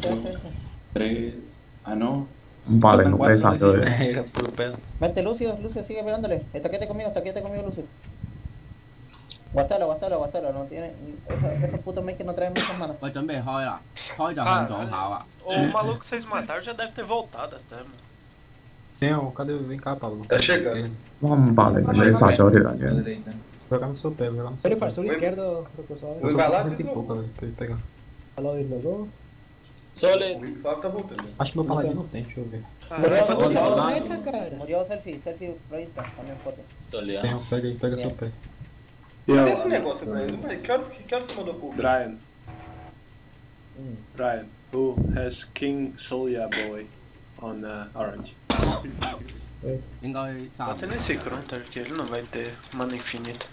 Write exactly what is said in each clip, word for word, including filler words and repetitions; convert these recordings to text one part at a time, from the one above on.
tres. Ah, no. Un par de nubes, yo. Era puro pedo. Vente, Lucio, Lucio, sigue pegándole. Estaquete conmigo, estaquete conmigo, Lucio. Guastalo, guastalo, guastalo. No tiene. Esos, esos putos mates que não traem muitas manas. 喂，準備開啦，開就向左跑啊！ O maluco que vocês mataram já deve ter voltado até, mano. Tem, cadê? Vem cá, Pablo. Tá chegando. 哇，五百零你殺咗條人嘅。 Direita. Jogar no seu pé, jogar no seu Ele pé. para o esquerdo, professor. Eu só Vai lá, tenho cento e de pouco, velho, pra ele pegar. Alô, Islogo. Sole. O Flávio tá voltando. Acho que meu paladino não tem, deixa eu ver. Murió, Caralho, murió, murió selfie, selfie pro Insta, também foto. Sole. Tem, pega aí, pega seu pé. Cadê esse negócio pra ele? Mano, que horas que horas você mandou pro Brian? Brian, who has King Solia Boy on uh, Orange? 應該 Bota 三。 nesse Grunter que ele não vai ter mana infinita.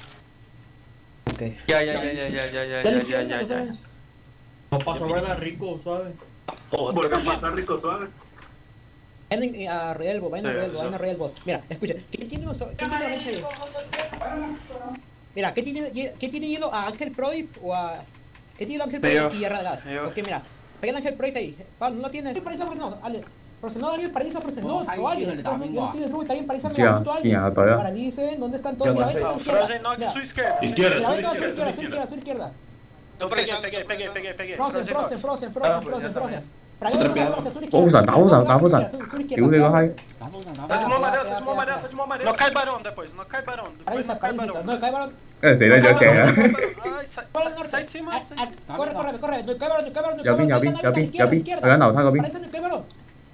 Ok. Ya, ya, ya, ya, ya, ya, ya, ya, ya, ya, ya. No pasa nada rico, suave. Bora matar rico suave. Vayan a Royal Bot, vayan a Sí, Royal Bot, sí. vayan a Royal Bot. Mira, escucha, ¿quién tiene los ¿quién tiene orange ahí? Mira, ¿qué tiene, ¿qué tiene hielo a Ángel Proip o a... ¿Qué tiene Ángel Yo. Proip y Guerra de Gas? Yo. Ok, mira, peguen a Ángel Proip ahí. Pablo, no tiene... Parece por no, Ale. Por si no, alguien paraliza, por si no, Oh, ahí o sí, alguien. le da Yo lengua. no tiene Ruby, también paraliza, Sí, ah, a sí, ah, todavía. Paralicen, ¿dónde están todos? Mira, ven a Ó, su izquierda. Frozen Nog de sua esquerda. Izquierda, Mira, sua ven a su esquerda, izquierda, sua su izquierda, su izquierda. Tô peguei, peguei, peguei, peguei, peguei. Frozen, Frozen Frozen, Nog. Frozen, Frozen, Frozen, Frozen. Para allá, Otra Frozen, piedra. Frozen, 打封神，打封神，打封神！屌你個閪！ 打風神，打 Tá de 風 mão 神。 amarela, tá de mão amarela, tá de mão amarela. Não cai barão depois, não cai barão. Depois Paraliza, não cai paraliza. barão. No, cae balón. 跟住死得咗隻啊！ Ai, sai, Corre al sai, norte. sai de cima, Ah, sai de ah, cima. corre, corre, corre. No cae balón, no cae balón, no 右邊右邊右邊右邊，去緊樓梯嗰邊。 Paraliza, no cae balón.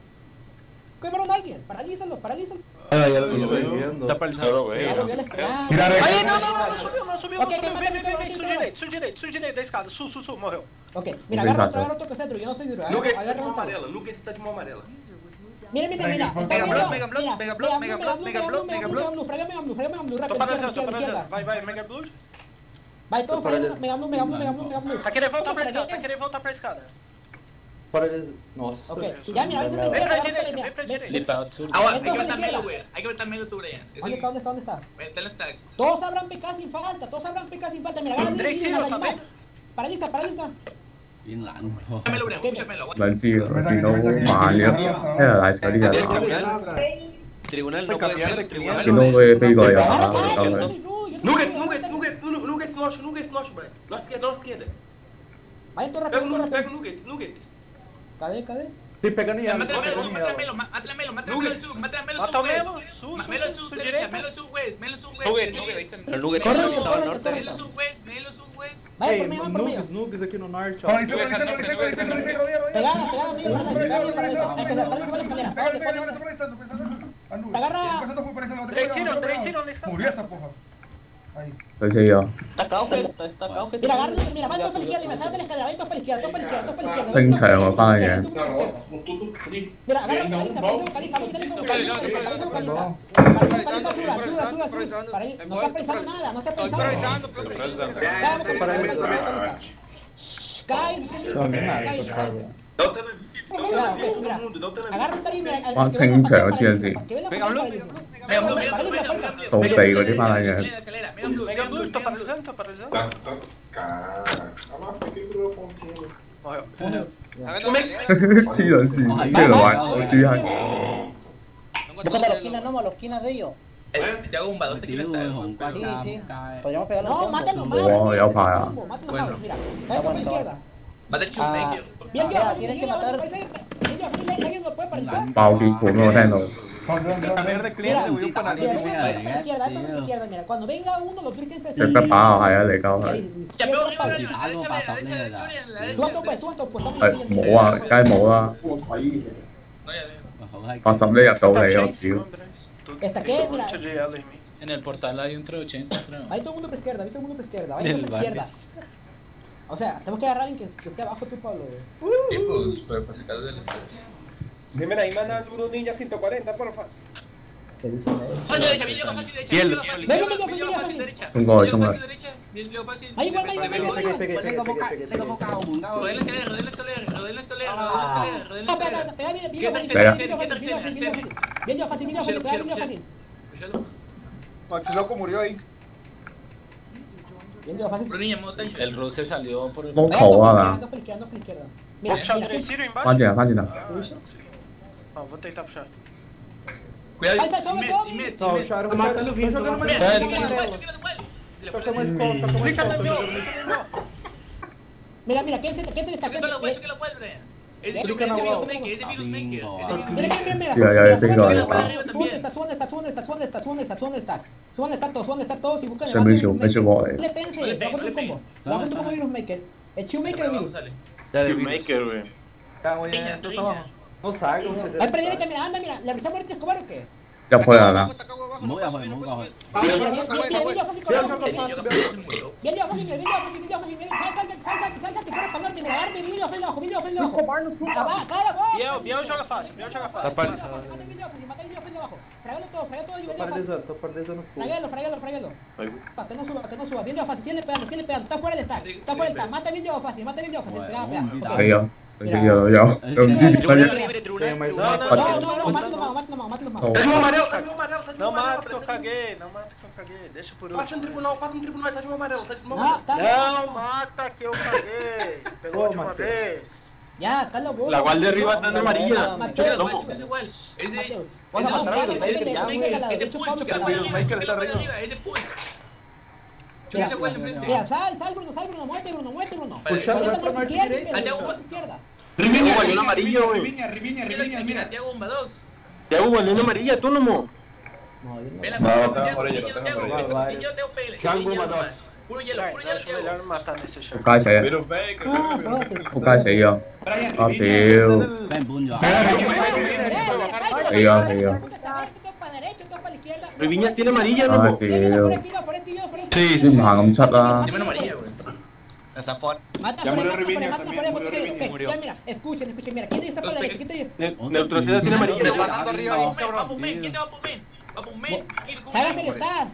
Cae balón alguien. Paralízalo, paralízalo. Ah, ya lo estoy viendo. Está paralizado. Ya lo voy a esperar. Aí, não, não, não, não subiu, não subiu, não Ok, subiu. ok, Vem, vem, ok, vem, ok, vem, sul ok. direito, sul direito, sul direito da escada. Sul, sul, sul, morreu. Ok, mira, Ok, agarra Sacho. otro, agarra otro que centro. Yo no soy duro. Lucas está de Agarra mão otro. amarela, Lucas está de mão amarela. Mira, mira, mira. Está Mega viendo, Blood, Mega Blood, mira, Mega Blood, Mega Blood, Mega Mega Blood, Blood, Mega Mega Blood, Blood. Mega Blood, Mega Blood, Mega Blood, Tô rápido, paralisando, tô izquierda, paralisando. izquierda. Vai, vai, Mega Blood. Vai, todos para allá. Mega Blood, Mega Blood, Mega Blood, Mega Blood. Tá querendo voltar pra escada, tá querendo voltar pra escada. Para el... Nossa. Ok, ya, mira, ven Vem pra para direita, vem pra direita. Ele tá absurdo. Agora, Vem hay que todos a la meter Melo, izquierda. güey. Hay que meter Melo tú, Brian. ¿Dónde está? ¿Dónde está? ¿Dónde está? Vete al stack. Todos sabrán P K sin falta, todos sabrán P K sin falta. Mira, agarra Drake el Zero, tá vendo? Paraliza, paraliza. 變冷喎。 Melo, Brian, escucha Melo. 兩支喎，見到慢嘅，聽日大嗰啲人打， Tribunal no puede ser, tribunal. 見到佢飛過嚟又打， Ahora, 救 yo no 佢。 soy Ru, yo no Lucas, soy Ru, Lucas, yo no- Lucas, Lucas, nosso, Lucas, nosso, Brian. Nossa esquerda, nossa esquerda. Vayan todos Pega o rápido, Lucas, pega rápido. o Lucas, Lucas. Cadê, cadê? Estoy pegando ya. Mátale a Melo, mátale a Melo, mátale a Melo, mátale a Melo al sur, mátale a Melo al Mata o sur, güey. Melo, sul, Ma- sul, Melo al sul, sur, sul, derecha, direita. Melo al sur, güey, Melo al sur, güey. Nugget, Sí, Nugget, sí. ahí está. Pero Nugget Melo, está al norte. Melo al sur, güey, Melo al sur, güey. Vaya Ey, por medio, por medio. nugs, nugs aqui no norte, ó. Pegada, pegada, mía, pegada, mía, para eso. Hay que hacer, paraliza la escalera. Pégale, pégale. Te agarra. Drake Zero, Drake Zero na escada. 佢死咗， Está cao, está, está cao. Mira, agarra, mira, van todos para la izquierda, mira, sácate la escalera, van todos para la izquierda, todos para la izquierda, todos para la izquierda. 清場喎班嘢。 Mira, agarra, paraliza, paraliza, paraliza, paraliza, paraliza, paraliza. Paraliza, suba, suba, suba, suba. Paraliza, no estás pensando nada, no estás pensando. Cállate, cállate, cállate. Dá o tela vivo, dá o tela vivo, todo mundo, dá o tela Agarra vivo. un tarín, mira. al- 哇 al que 清 venga 場 para 黐緊 allá, 線， que venga Venga, para Blue. allá, Melo, paraliza, Melo, Melo, paraliza, Melo, paraliza. Melo. 掃地嗰啲班嘢。 Acelera, acelera. Melo Blue, Mega Melo Blue, Blue, tô Melo Blue. paralisando, tô paralisando. Tá, tá. Caraca. Nossa, que virou pontinho. Morreu. 黐撚線，跟住就話我豬閪。 Búscate a los esquinas, no, a los esquinas de ellos. Eh, Te hago un badote que no 屌 está. 佢紅骨 Sí, 㗎， sí. 仆街。 Podríamos pegarlo. No, mátalo, Wow, ya para. Mátalo, mátalo, mira. Cállate por la izquierda. Mata el Ah, chumbeque. bien, bien, tienes que matar. ¿Alguien lo puede paralizar? 爆結盤喎，聽到。 Verde cliente, voy a parar. Mira, mira, a la izquierda, esta es la izquierda, mira. Cuando venga uno, lo tienes que 隻得把我係啊，你鳩佢。 Chapeo arriba, Tú Brian, a la derecha, Brian, a la derecha, a la derecha, Brian, a la derecha. vas a pues, tú vas a pues. 係冇啊，梗係冇啦。 No, ya, ya. 好閪。 八十呢入到嚟，我 Tá cheio em 屌 cima,。Andrés. Esta que, mira. Mucho de ela em mí. En el portal hay un trescientos ochenta, creo. Ahí todo el mundo por izquierda, ahí todo el mundo por izquierda, vaya Del por la izquierda. Vargas. O sea, tenemos que agarrar a alguien que, que esté abajo tú, Pablo. Sí, pues, pero para sacar de la izquierda. Dime ahí, mana, Duro Ninja ciento cuarenta, porfa. ¿Qué dicen ellos? Fácil derecha, bien Leo fácil derecha. Bien, Bien Leo bien, fácil, bien, bien bien, Leo bien, fácil bien. derecha. Un gol, Bien un Leo gol. fácil derecha. Bien Leo fácil. Ahí, igual, ahí, igual, ahí, igual, ahí, igual. 你個仆街，你個仆街，我門鳩。 Rodea la escalera, rodea la escalera, rodea la escalera, rodea la escalera, rodea la Ah, pega, escalera. pega, bien, bien, ¿Qué bien, tercera, bien, tercera, bien, qué bien, tercera, bien, tercera? bien, bien, yo fácil, bien, yo fácil, Pushalo, bien, yo pushalo, fácil. pushalo. Maxi Loco murió ahí. Bien, yo fácil. Bruninha, monta ahí. El Rus se salió por el... 撈圖啊 Ando por la izquierda, ando por la izquierda. Vou puxar o três Ciro embaixo? Pode ir, pode ir. Ó, vou tentar puxar. Cuidado, Vai, sai, some, mete, some. mete, Não, mete. o Charo tá jogando mais Sai, amarelo. sai, sai, sai, sai. Toca mais copo, toca mais Clica no meu, copo. clica no meu. Mira, mira, ¿quién se quién se está? Choque la wall, choque la wall, Brian. Es de Clica Virus na wall. Maker, es de Virus Maker. Es de Virus Mira, Maker. mira, mira. Ya, ya, ya tengo, Suban ya. está, suban está, suban está, suban está, suban está, suban está. Suban está todos, suban está todos y buscan el Se me hizo, me hizo bola. Le pense, No le va pegue, con no le tu combo. pegue. Va con tu combo Virus Maker. El Chiu Maker Abajo Virus. sale. Dale, Maker, güey. Cago en Piña, esto, piña. toma. No salgo. Ay, pero ahorita, mira, anda, mira, ¿le avisamos ahorita Escobar o qué? Ya fue, ¿verdad? Muy abajo, muy abajo. Mira, mira, mira, mira, mira, fácil, El Escobar. niño capaz se murió. Bien, bien, fácil, bien, bien, fácil, bien, fácil, bien. Salta, salta, salta, salta, te corres para el norte, mira, arte, video, fácil abajo, video, fácil abajo. Escobar no suba. Cara, cara, Biel, Biel joga fácil, Biel joga Tá fácil. paralisado. mata el video, fácil, mata el video, fácil abajo. Fragalo todo, fragalo todo y Tô video fácil. paralisando, tô paralisando full. Fragalo, fragalo, fragalo. Ahí. Pa, que no suba, que no suba. Bien, video fácil, sigue pegando, sigue pegando. Está fuera del stack, está fuera del stack. Mata el video fácil, mata el video fácil. Pega, pega. Ok. Ahí ya. Ahí ya, ya. Đồng chí thì phải Tribunal libre, tribunal. Não, No, não, no, não. no, mátalo mal, mátalo mal, mátalo mal. Oh. Tá de mão amarelo, tá de mão amarelo, tá de mão Não amarelo. mata que eu caguei, não mata que eu caguei. Deixa por último. Faz um tribunal, faz um tribunal, tá de mão amarelo, tá de mão No, amarelo. está Não mata que eu caguei. Pegou de uma vez. Ya, cala boca. La guardia de arriba está en amarilla. Choque Mateo, la wall, choque esa wall. Es de... Es de Vamos a Virus matar, Maker, güey, es de ya, Virus güey, Maker, la es de derecha, Pulse, choque la Pablo, wall arriba, choque la wall arriba, es de Pulse. Choque esa wall enfrente. mira, sal, sal, Bruno, sal, Bruno, muévete, Bruno, muévete, Bruno. Para- Ahorita Pucha, por tu izquierda, Ah, te hago- por tu izquierda. Riviña, guayón amarillo, güey. Riviña, Riviña, Mira, Riviña, mira, mira. te hago bomba dogs. Te hago guayón amarilla, tú no mo. Ve la No, mano, no, te hago, por ello, niño, no te hago. tengo por ello. Este niño te hago P L. Chango Niño Madox. nomás. Puro hielo, Vai, puro eu hielo acho te hago. melhor matar nesse chão. Một cái sẽ Virus Maker. Ah, fácil. một cái sẽ vô. Brian, Có Riviña. phiếu. Ven, puño. Ahí va, ahí va. Riviñas tiene amarilla, no Có mo. phiếu. Sí, Chứ mà không sách đó. Dime una amarilla, güey. Esa for. Mata Ya por murió ahí, mata por ahí, Riviña mata por también, ahí, murió ok, Riviña. ok, ya mira, escuchen, escuchen, mira, ¿quién está para la derecha? ¿Quién está ahí? Ne- Neutralidad tiene amarilla. Va bajando arriba, va por un main, ¿quién te va por main? Va por un main. Ságase el staff.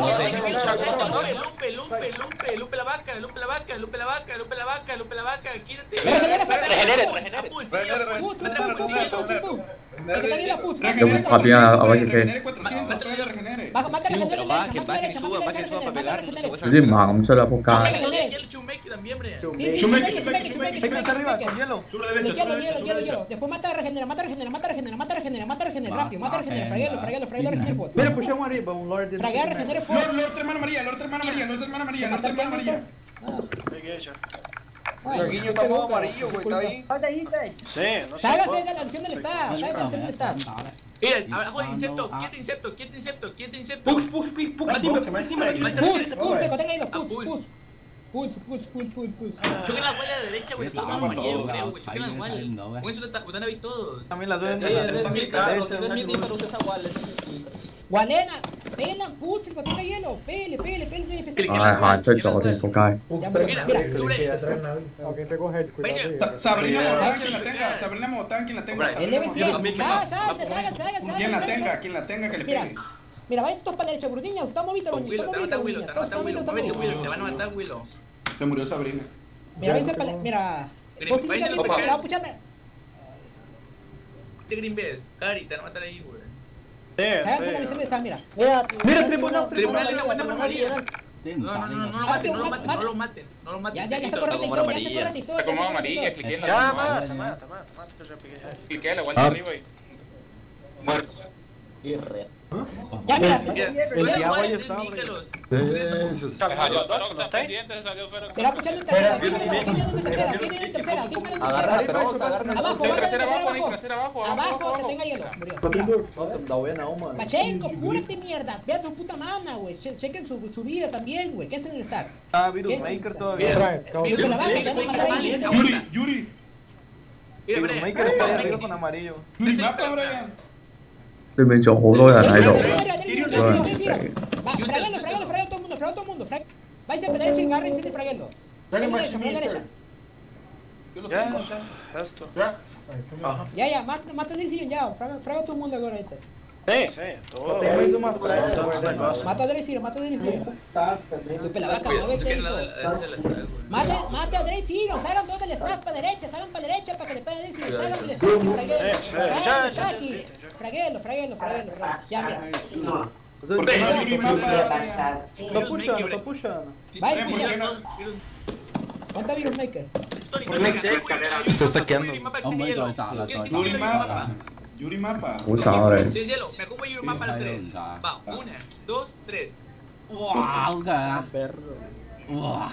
Lupe, lupe, lupe, lupe la vaca, lupe la vaca, lupe la vaca, lupe la vaca, lupe la vaca, quítate. Regenere, Regenere, regenere. regenere. Put, put, put, put, put, put. Regenere, put. Regenere Yo, papi, a- a ver qué- regenere cuatrocientos, todavía regenere. Baja, mata, Sí, regenere, pero derecha, baja, que mata baje, derecha, suba, mata baje, derecha, suba para mata pegar. derecha. Chứ gì mà không sách là một cái. El Chumeki también, Brian. Sí, Shumeki, sí, Shumeki, sí, Shumeki, sí, Shumeki, sí, arriba, sí, con hielo. Sur derecha, sur Hielo, derecha, hielo, sur hielo, derecha. hielo. Después mata, regenera, mata, regenera, mata, regenera, mata, regenera, mata, regenera, Va, rápido, mata, va, regenera, va, fragalo, va. fragalo, fragalo, regenera full. Mira, pushamos arriba, un Lord de... Fragar, regenere full. Lord, Lord, hermano María, Lord, hermano María, Lord, hermano María, Lord, hermano María. Peguei já. Guillo está todo amarillo, güey, está ahí. Sim, não sei. Ságase de la acción del staff, ságase de la acción del staff. Mira, abajo de insecto, quieta insecto, quieta insecto, quieta insecto. Push, push, push, push, encima, encima, encima. Push, push, te contenga ahí los Ah, push, push. push. Push, push, push, push, push. Choque la huella de derecha, güey. Está Todo abajo, amarillo, está güey. Choque la abajo, huella. está abajo. Con eso te están ahí todos. También la duelen de Eh, la es derecha, militar, derecha, es derecha. militar, usa esa Gualena, pela, push, que contenga hielo, pele, pele, pele, pele, pele. À, họ chơi trò thì một cái. Ya, Mira, mira, Lure. Sa- Sabrina Motán, quien la tenga, Sabrina Motán, quien la tenga, el Sabrina Level Motán. cien, ságase, ságase, ságase, ságase. Quien la tenga, quien la tenga, que le Mira, pegue. mira, vayan todos para la derecha, Bruniña, estamos viendo, Con Willow, te van a matar Willow, te van a matar Willow. Muévete, Willow, te van a matar Willow. Se murió Sabrina. Mira, váyanse para la, mira. Mira, Vos váyanse tienes que para acá. escucharme. De Green Bed, Cari, te van a matar ahí, güey. Sim, Ságase la misión sim. de esta, mira. Mira, tribunal, Tribunal de la Guardia Amarilla. Tem, No, no, no, no lo maten, no lo maten, no lo maten, no lo maten. Ya, ya, ya se Necesito- corre Está la como historia, ya se corre la historia. Está como ya se corre la amarilla, historia. cliqué en la Já, mano. mata, mata, mata, mata que eu já peguei já. Cliqué la vuelta Ah. arriba y. Muerto. Ya, mira. Mira, Mira, no diablo ahí mates, está, hombre. Nícalos. Salió o Dox, não tem? Mira, escuchando en tercera, ¿quién viene en tercera? ¿Quién viene en tercera? ¿Quién viene en tercera? Agarra, Cross, agarra. Abajo, Hay abajo, trasera abajo, hay abajo. trasera abajo, abajo, Abajo, que abajo. tenga hielo. Murió. Nossa, da buena uma. Pachenko, cúrate mierda. Ve a tu puta mana, güey. Che- Chequen su, su vida también, güey. ¿Qué hacen en el stack? Ah, Virus Maker todavía. Mira, Virus mira, la baja, mira, ya no mira, mata ahí. mira, Yuri, mira, Yuri. mira, Virus mira, Maker está ahí mira, arriba con amarillo. Yuri mapa, Brian. 對面仲好多人喺度。 Va, fragalo, fragalo, fragalo todo el mundo, fragalo todo el mundo. Frag... Vais a derecha y agárrense y fragalo. Fragalo derecha, fragalo derecha. Já, já. Resto. Ya, ya, mata, mata el Zillion, ya. Fraga, fraga todo el mundo ahora este. Sim, sim. Tô. Tem mais uma frase, Montando os negócios. Mata a Dreyfiro, mata a Dreyfiro. Lupe la vaca, Cuidado, muévete, chequen la hijo. la derecha del stack, güey. Mate, mate a Dreyfiro, salgan todos del staff para derecha, salgan para derecha para que le peguen a Dreyfiro, salgan del staff y fraguelo. Eh, eh, ya, ya, ya, aquí. sí, ya. Fraguelo, fraguelo, fraguelo, fraguelo. Ya, mira. Porque no hay Yuri mapa, Brian. Virus Maker, puxando. Vai, Virus mira. dos, Virus- ¿Cuánta Virus Maker? Tony, Tony, Esto está quedando. Ông mới rồi xả là rồi Yuri mapa. Yuri mapa. Usa rồi. Sí, cielo, me ocupo Yuri mapa a las tres. Va, una, dos, tres. Wow kìa. Wow.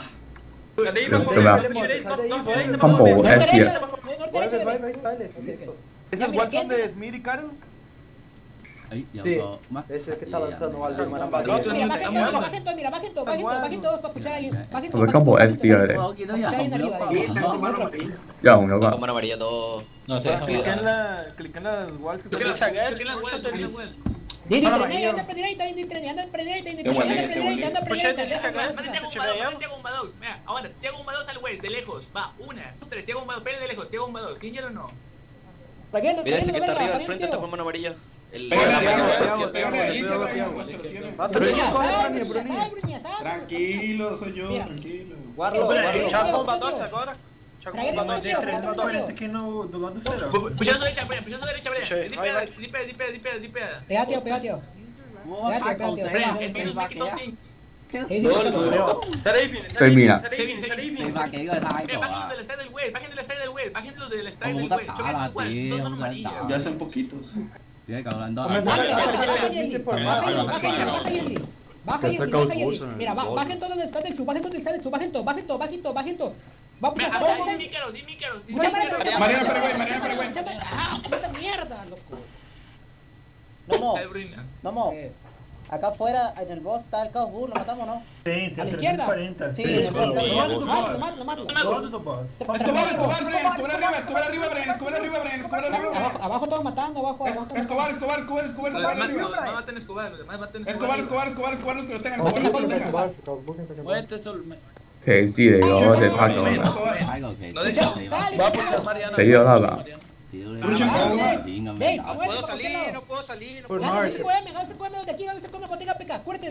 Combo S tier. ¿Ese es Watson de Smith y Karen? Ấy, giờ Sí. có mắt. Ese que está lanzando algo, Mira, bajen todos, bajen todos, mira, bajen todos, bajen todos, bajen todos para puchar ahí. Bajen Với combo S tier đấy. Ủa, kia nó giờ không nhớ qua. Giờ không nhớ qua. Como amarilla todo. No sé. Clica en la, clica en las walls que Chequen están. las chequen las web, chequen las web. Di, di, prende, anda prende derecha, anda prende derecha, anda prende derecha, anda prende derecha, anda prende derecha. Te hago un badón, mira, ahora, te hago un badón al güey, de lejos, va, una, dos, tres, te hago un badón, pele de lejos, te hago un badón, ¿quién ya o no? Mira ese que está arriba al frente, está con mano amarilla. El Tranquilo, soy yo, tranquilo. Guarda, guarda. Um badote agora. aqui no, do lado do feirão. Puxa a sua derecha, puxa a sua derecha, de pé, de pé, de pé, de pé, de pé. Pega, tío, pega, tío. Wow, thái cầu sẽ là El xây virus ba me kẻ. quitó King. Termina. Xây ba kẻ rồi thái Mira, cầu bajen à. del strike del güey, bajen del strike del güey, bajen del strike Como del tất güey. cả Choquen là sus güey, tí dos không manos dân amarillas. tạo. Já são pouquitos. Dễ cầu lần đó. Baja, là- baja, baja, Yendi. Baja, Yendi, baja, Yendi. Baja, Yendi, baja, Yendi. Mira, ba- bajen todos donde está del sub, bajen todos donde está del sub, bajen todos, bajen todos, bajen todos, bajen todos. Vamos Mira, a acá hacer sin mícaros, sin mícaros, sin Mariana mícaros. Mariana Paraguay, Mariana Paraguay. ¡Ah, puta mierda, loco! Nomo, Ay, Brina. Nomo, Eh, acá afuera en el boss está el Chaos Bull, ¿lo matamos o no? Tem, A tem la izquierda. trezentos e quarenta. Sí, en el boss está el Chaos Bull. Mátalo, mátalo, mátalo. Todo do boss. Escobar, Escobar, Brian, Escobar arriba, Escobar arriba, Brian, Escobar arriba, Brian, Escobar arriba. Abajo, abajo todos matando, abajo, Es- abajo. todos Escobar, matando. Escobar, Escobar, Escobar, Los Escobar demás arriba. los demás maten a Escobar, los demás maten a Escobar, Escobar, Escobar, Escobar, los que lo tengan, Escobar, los que lo tengan. Muévete sol. Thể gì để có thể thoát được mà. Thái cầu kẻ. No de hecho, Sale, va a pushar Mariana. Seguido nada. Tío, le Pucha, da- Escobar. Sí, ngầm Dave, đạo. puedo salir, no puedo salir. No Gana ese cueme, gana esse cueme de aquí, gana esse cueme quando tenga P K. Curte.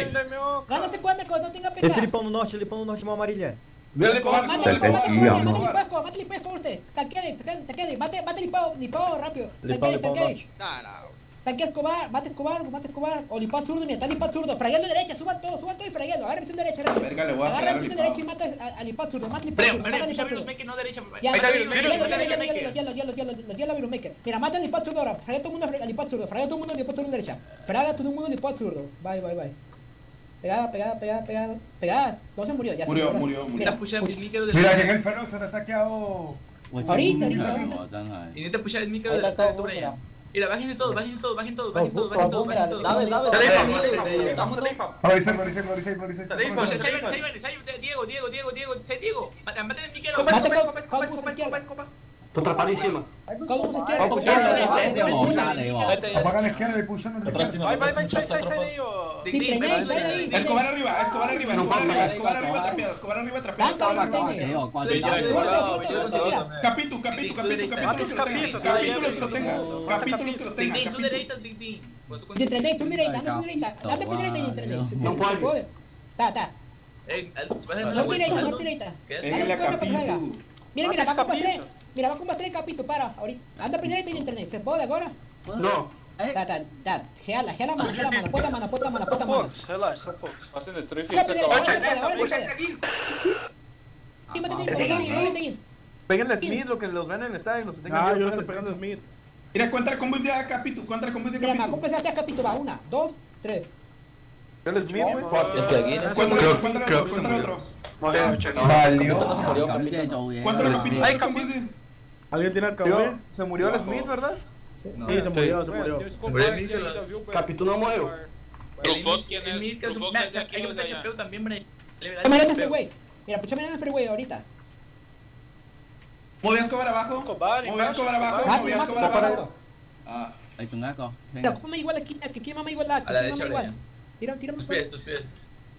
Gana esse cueme quando tenga P K. Esse lipão no norte, lipão no norte, uma amarilla. Escobar, Mate, Escobar, mate, Escobar, mate, Escobar, mate, Escobar. Escobar, mate, Escobar, usted. Tanquea, tanquea, mate, mate, Lipao, Lipao, rápido. Lipao, Tanquea, Lipao, tanquea. No, no. Tanquea Escobar, mate Escobar, mate Escobar. O Lipao zurdo, mira, está Lipao zurdo. Fraguelo derecha, suban todos, suban todos y fraguelo. Agarra visión derecha. Verga, le voy a Agarra pegar a visión Lipao. derecha y mata a- a Lipao zurdo. Mate Lipao Breo, zurdo, Breo, mata a pucha Lipao virus zurdo. maker, no derecha. Ya, Ahí está ya, virus ya, maker, ya, ya, virus ya, maker. ya, ya, ya, ya, ya, ya, la virus maker. Mira, mata al Lipao zurdo ahora. Fraga todo el mundo al Lipao zurdo. Fraga todo el mundo al Lipao zurdo derecha. Fraga todo el mundo al Lipao zurdo. Bye, bye, bye. Pegada, pegada, pegada, pegada. Pegadas. No se murió, ya se Murió, murió. murió, murió. Mira, pucha el micro del. Mira, llega el Ferox, se está quedado. Ôi, Ahorita, xin ahorita, ngờ, ahorita. chân rồi. Y intenta pushar el micro Ahí de está la el Chaos Bull, mira. Mira, bájense todos, bájense todos, bájense todos, bájense todos, bájense todos, Chaos Bull, mira, bájense todos. dale, dale. Florice, Florice, Florice, Florice. Pucha, Saiban, Saiban, Saiban, Diego, Diego, Diego, Diego, sé Diego. Maten el micro. Mate con Campus izquierda. Tô atrapalhado em cima. Campus izquierda. Có một cái này đấy, giờ một ra này bỏ. Apaga a esquerda e puxando. Vai, vai, vai, sai, sai, sai daí, ó. Escobar arriba, Escobar arriba, Escobar arriba, Escobar arriba trapeado, Escobar arriba trapeado. Lanza, Qua lanza. kẻ rồi, qua Tôi chân đi đạo. Capítulo, capítulo, capítulo, capítulo, capítulos que lo tengan, capítulos que lo tengan, Tintín, su capítulos. derecha, Tintín. De entrené, tú direita, anda tú direita. Date por direita y entrené. No puede. Ta, ta. Eh, se va a hacer No esa direita, vuelta. no direita. Pégale a capítulo. Mira, mira, va con tres. Mira, va con tres capítulos, para, ahorita. Anda por direita y entrené. ¿Se puede ahora? No. Eh, Ta, ta, ta. Gela, gela mano, gela mano. Puta mano, puta mano, puta mano. Relaxa, são poucos. Ahora primero, ahora se puede, ahora se puede. Sí, mate, mate, mate. Peguen el Smith, lo que los ven en el estadio, los tengan. Ah, yo estoy pegando Smith. Mira, cuenta combo de capítulo, cuenta combo de Mira, me capítulo. acompañaste a capítulo, va. Una, dos, tres. El Smith, güey. Cuéntale, cuéntale otro, cuéntale otro. Valió. cắm xe trầu vậy. Cuéntale capítulo, Ay, combo de... ¿Alguien tiene el café? Se murió el Smith, ¿verdad? Sí, se murió, se murió. Capítulo no morreu. El mid que es un match, hay que meter chapeo también, Bray. Mira en el freeway. Mira, pucha, mira en el freeway ahorita. Moví a Escobar abajo, moví a Escobar abajo, moví a Escobar abajo. Ah, Ahí chung ác con. Mira, ocúpame igual aquí, que aquí mama igual la. A la derecha, igual. Tira, tira Tus más. pies, tus pies.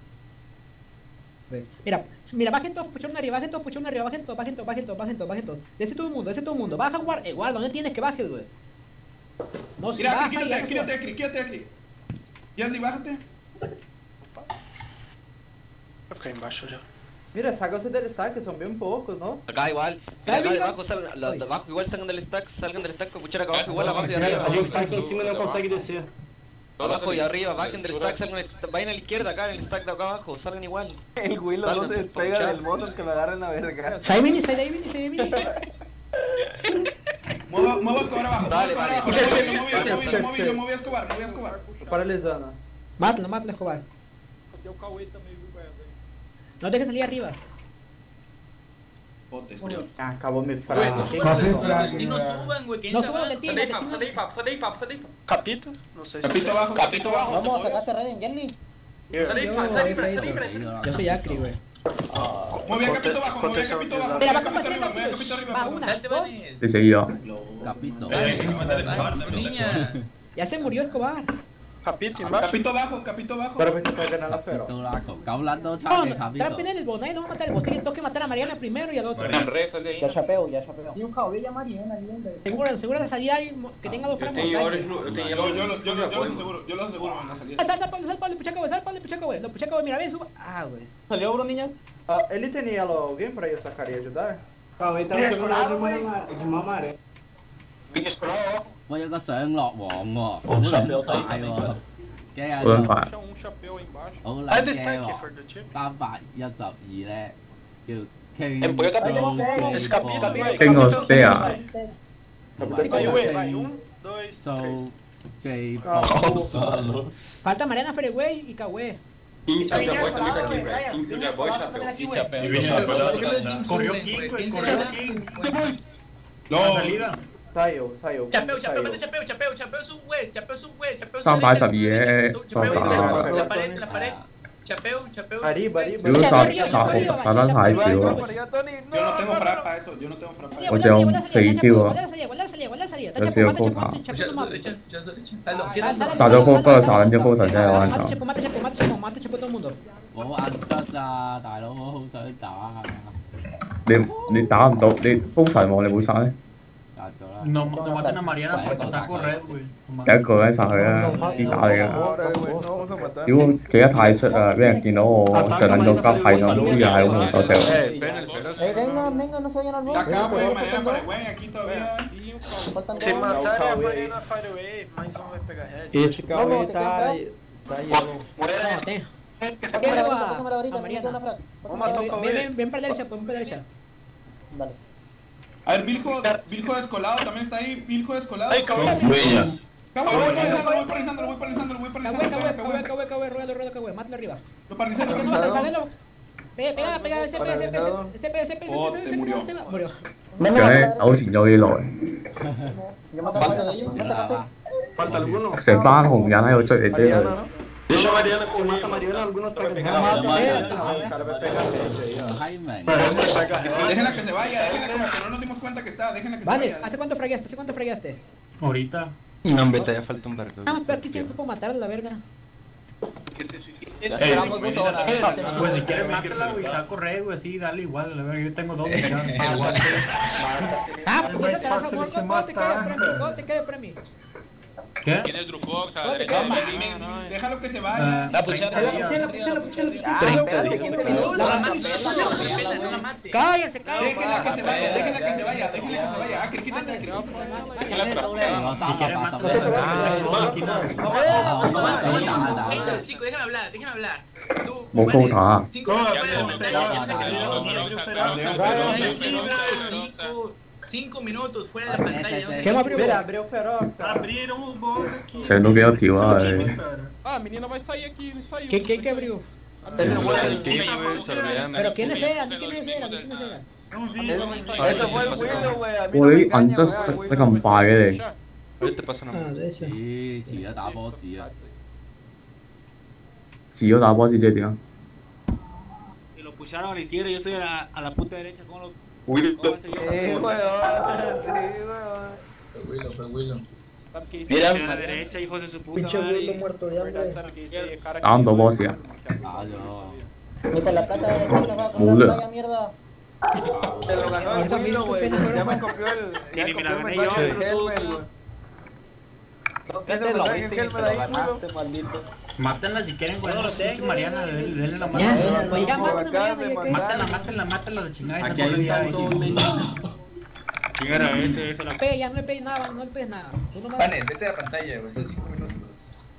Mira, mira, bajen todos, puchón arriba, bajen todos, puchón arriba, bajen todos, bajen todos, bajen todos, bajen todos, bajen todos. Ese todo el mundo, ese todo el mundo. Baja, guarda, igual, ¿dónde tienes que bajes, güey? No, si mira, baja, aquí, quítate, ya, quítate, aquí, quítate, aquí. Yandy, bájate. Vai ficar embaixo já. Mira, sáquense del stack, que son bien pocos, ¿no? Acá igual. Mira, acá debajo, sal, los de abajo igual salgan del stack, salgan del stack, puchar acá abajo igual abajo y arriba. A gente tá aqui em cima e não consegue descer. Abajo y arriba, bajen del stack, salgan, vayan a la izquierda acá, en el stack de acá abajo, salgan igual. El Willow no se despega del botón que lo agarren la verga. Side mini, side mini, side mini. Muevo, muevo a Escobar abajo. Dale, Muevo a vale. Escobar abajo. Lo moví, lo moví, lo moví, lo moví a Escobar, moví a Escobar. Párale zona. Mátalo, mátalo, Escobar. No dejes salir arriba. Botes, creo. Ah, acabó mi Güey, frase. no suban, si no suban, güey, que No se suban va. de ti, Salí de ti, pap, no. salí pap, salí pap, salí pap. Capito? No sé si. Capito abajo, capito abajo. Vamos, sacaste red en Jelly. Salí Yo, pap, salí pap, ese salí ahí, pap. Yo soy Acri, güey. Moví a capito abajo, moví a capito abajo. Moví Mira, a va a capito pasar, arriba, moví a capito arriba. va perdón. una, Date, dos. Vanes. Sí, seguido. Capito. Niña. Ya se murió Escobar. Capito y más. Capito abajo, capito abajo. Pero me está ganando la Capito pero. laco. Que hablando No, chaque, no, capito. trapen en el bonai, no va a matar el botín. Tengo que matar a Mariana primero y al otro. Ya chapeo, ya chapeo. Seguro, seguro de salir alguien que tenga dos framos. Yo, yo, los- yo, yo, yo los aseguro, yo los aseguro en la salida. Sal, sal, Pablo, sal, Pablo, puchaco, güey, sal, Pablo, puchaco, güey. Lo puchaco, güey, mira, ven, suba. Ah, güey. Salió, bro, niñas. Ah, ele tinha alguém pra eu sacar e ajudar? Calma aí, tá de mamar. Có一個上落王喎，好撚快喎，驚啊！ 好撚快。 好撚驚喎，三百一十二咧，叫 King King of Stair。 So J Falta Mariana Freeway y Cagüe. Corrió King, güey, corrió King. No. Saiu, saiu. Chapeo, chapeo, mete chapeo, chapeo, chapeo sub west, chapeo sub west, chapeo sub 三百十二 derecha, 嘅 chapeo 方 derecha, 法， la pared, la pared, chapeo, chapeo. Arriba, arriba. 如果殺殺殺得太少啦， Yo no tengo frap para eso, yo no tengo frap para 我 eso. 就用四 Q 啊， 有四個高塔， Mucha luz derecha, mucha luz derecha. Hazlo, 殺咗高，不過殺撚咗高神真係玩手。 Mata chapo, mata chapo, mata chapo todo el mundo. 我硬質啊，大佬，我好想打啊！ 你你打唔到，你高神王你會殺咧？ 殺咗啦。 No, no maten a Mariana porque saco red, güey. 有一個咧殺佢啦，邊打你㗎？屌企得太出啊！俾人見到我上撚咗急係咁，啲人係咁紅手隻。 Eh, venga, venga, no se vayan al boss. Acá, pues, Mariana Paraguay, aquí todavía. Faltan Se dos. matarem a Mariana Fireway, mais um vai pegar red. Esse carro Vamos, aí te tá. quer Tá yellow. No, ten. Pásame la varita, pásame la varita, me meto una frac. Ven, ven, ven para la derecha, ven para la derecha. Dale. A ver, Vilco, Vilco descolado también está ahí. Vilco descolado. Ay, cabrón. Cabrón, voy para Lisandro, voy para Lisandro, voy para Cagüe, Lisandro, voy para cagüe, Lisandro. cagüe, cagüe, rueda, rueda, cagüe, mátalo arriba. Voy para Lisandro. Pega, pega, pega, ese pega, ese pega, ese pega, ese pega, Oh, ese te pega, murió. ese pega, murió. 究竟勾前咗幾耐？ Yo mato a Mariana, mete café. Falta alguno. 成班紅人喺度追嚟追去。 Deixa a Mariana Se mata a comigo. Mariana, algunos pegan. Ya No mata, mata, eh. ya El cara va a pegar gente ahí, ah. Jaime. Déjenla que se vaya, déjenla como que no nos dimos cuenta que está, déjenla que se Vale, vaya. ¿hace cuánto fragueaste? ¿Hace cuánto fragueaste? Ahorita. No, vete, ya falta un vergo. Ah, pero aquí tiempo para matar a la verga. Esperamos dos horas. Pues si quieres mátala, güey, saco red, güey, sí, dale igual, a ver, yo tengo dos ya. Ah, Es pues más te fácil ¿cómo ese te queda matar. premio? ¿Cómo te queda premio? ¿Qué? Tienes Drufox a la ¿Cómo te derecha. queda? Déjalo que se vaya. Ah, puchada. Puchalo, puchalo, puchalo, puchalo. treinta días. No la mate, no la mate. Cállense, cállense. Déjenla que se vaya, déjenla que se vaya, déjenla que se vaya. Ah, que quítate, que Si quieres matar. Eso, cinco, déjame hablar, déjame hablar. Tú, 冇高塔， cinco minutos fuera de pantalla, ya saqué cinco, cinco minutos fuera de pantalla. no sé ¿Qué me abriu? Mira, abriu o Ferox. Abriram os boss aqui. 上到幾多條啊？你 Ah, a menina vai sair aqui, ele saiu. ¿Qué, qué, qué abrió? Pero ¿quién es era? ¿Quién es era? ¿Quién es era? Ese fue el Willow, güey. A mí 我 no 哋 me 啲 engaña, 銀質 güey, 食 Willow. 得咁快嘅你， Ahorita passa na Ah, mão. de hecho. 咦，遲咗打 boss 啊！ 遲咗打波先即係點啊？ Y lo pusieron a la izquierda y yo estoy a la, a la puta derecha. ¿Cómo lo.? Willow. Sí, weón. Sí, weón. Sabe quem Mira, esse a la cara? derecha, hijos de su puta Pinche madre. Willow muerto de hambre. Verdade, sabe quem esse cara que 打唔到 boss 啊？ 打咗。 Mete la plata de la va a Mula. comprar vaya mierda. Se lo ganó el Willow, güey. Ya me copió el. Ya Ni me me la copió el gané mensaje yo, de tú. Helmet, güey. Ese mensaje de Helmet ahí, Willow. Mátenla si quieren, güey. No lo tengo. Mariana, denle denle la mano. Ya, pues ya, Por mátala, acá Mariana, de ya que- Mátala, mátala, mátala la chingada. Aquí hay un calzón, ¿Quién era ese? Ese la. Pegue, ya no le pegues nada, no le pegues nada. Tú nomás- Vanes, vete a la pantalla, güey, son cinco minutos.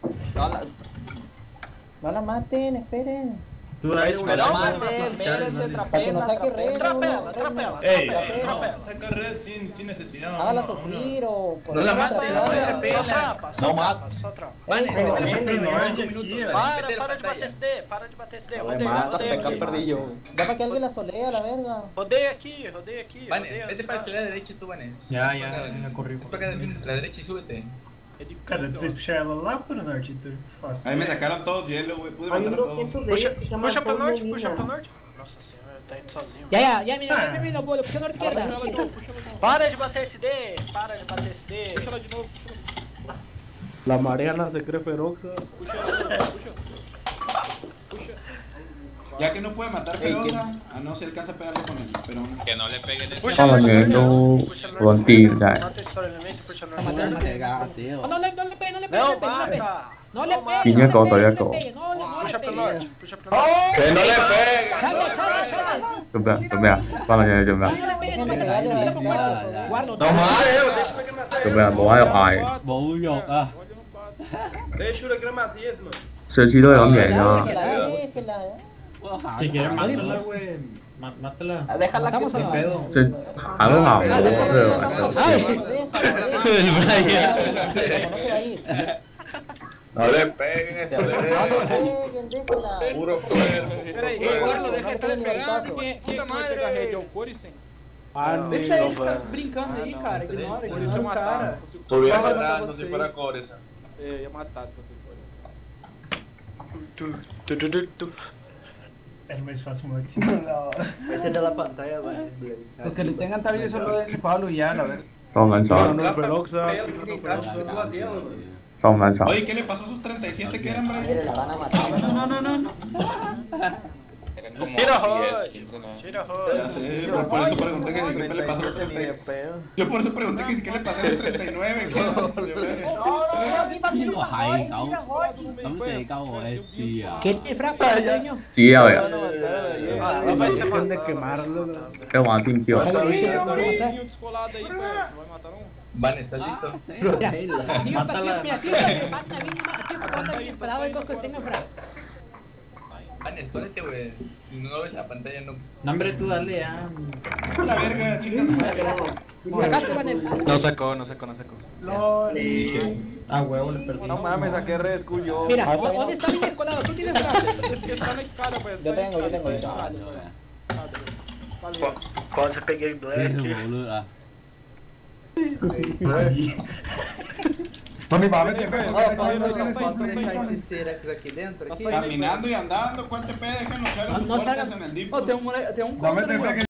No la maten, esperen. Tú dale, Espera, güey, maten, dale. espérense, Para que no saque red. Trapea, trapea. Ey, no, se saca red sin, sin necesidad. Hágala no, sufrir o... No la maten, no la repela. No mata. Vale, Ey, no, ey, Para, para de bater S D, para de bater S D. Rodeia, rodeia aqui. Ya para que alguien la solea, la verga. Rodeia aqui, rodeia aqui. Vane, vete para la derecha tú, Vane. Ya, ya, ya corrí. Vete para la derecha y súbete. Cara, você puxar ela lá pro norte, então fácil. Ahí me sacaram todo hielo, güey. Pude matar a todos. Puxa, puxa pra norte, puxa pra norte. Nossa senhora, tá indo sozinho. Ya, ya, ya, mira, mira, mira, bolho, puxa na hora esquerda. Para de bater S D, para de bater S D. Puxa ela de novo, puxa ela. La Mariana se cree feroxa. Puxa ela, puxa. Puxa. Ya que no puede matar Feroza, a no se alcanza a pegarle con él, pero... Que no le peguen el... ถ้ามันเงี้ยต้องโดนตีได้ Mata esse elemento, puxa norte. No le pega, tío. No, no le, no le pegue, no le pegue, Não, no le pegue. mata. No le pegue, Piña no con le todavía pegue, no con- le pegue, no le, no le Puxa pra pegue. norte, puxa pra norte. ¡Que no le pegue! Salve, salve, salve. จบแล้วจบแล้วว่ามันจะจบแล้ว No le pegue, no le pegue, no le pegue, guardo, guardo. Não mata, eu, deixa eu que matar จบแล้วบอกให้อาย Bộ nhột à. Deixa o Gramatias, mano. เซอร์ชีด้วยน้องใหญ่เนาะ Que la deje, que la... Si quieres, mátala, güey. Má- Mátala. Déjala que se pedo. จะหาไม่ผ่านเออ Ay, El Brian. no se va a ir. No le peguen eso, le No le peguen, déjala. Puro fuego. Peraí, Eduardo, deja de estar pegando. Puta madre. É o Coricem. Ah, Deixa eles ficar brincando aí, cara. Ignora, Coricem ignora o matar. cara. Hubiera matado si fuera Coreza. É, ia matar se fosse Coricem. Es más fácil muerte. Este de la pantalla, vale. Los que le tengan tablillo solo den follow y ya, a ver. สองพันสอง No, feroxa. สองพันสอง Oye, ¿qué le pasó a esos treinta y siete que eran, Brian? Mire, la van a matar. No, no, no, no. Eran como Tira, diez, joder. quince, ¿no? Tira, Ya joder. sé, por- por eso pregunté que si qué le pasó a los treinta y siete. Yo por eso pregunté que si qué le pasó a los treinta y nueve. Cái của hay cậu. Tấm xe câu của S T à. ¿Qué te frapa, dueño? เจียวอ่ะ Ah, vai ser Cuestión de matado. quemarlo. แค่วางทิ้งเกี่ยว Tem um descolado aí, pô. Vai matar um? Vane, ¿estás listo? Mira, mira, mira, mira, mira, mata, mira, parado hay dos que tengan frapa. Vane, escóndete, güey. Si no lo ves en la pantalla, no. No, hombre, tú dale ya. La verga, chicas. Sacaste, Vanessa. No sacó, no sacó, no sacó. Ah, huevo, le perdí. No mames, saqué red, cuyo. Mira, ¿dónde está mi descolado? Tú tienes frapa. Es que está na escada, pô. Yo tengo, yo tengo. Escada, escada. Escada. Quase peguei Cái black. bộ lửa à. Mami, vai Peraí, peraí, tá saindo, tá saindo, tá saindo. aqui dentro. Tá saindo aí, pô. Caminando y andando, ¿cuál te pede? Déjenlo echar No, sus no puertas salgas. en el dip. Oh, tem um moleque, tem um Dame contra, te moleque. pegué.